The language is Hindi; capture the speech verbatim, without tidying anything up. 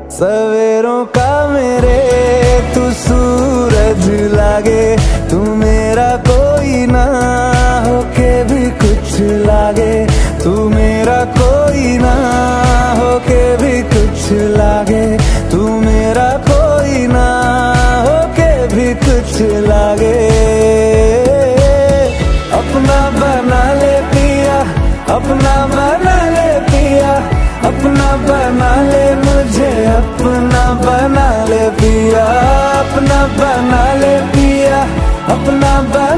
सवेरों का मेरे तू सूरज लागे, तू मेरा कोई ना होके भी कुछ लागे, तू मेरा कोई ना होके भी कुछ लागे, तू मेरा कोई ना होके भी कुछ लागे। अपना बना ले पिया, अपना बना ले पिया, अपना बना ले मुझे, अपना बना ले पिया, अपना बना ले पिया, अपना बना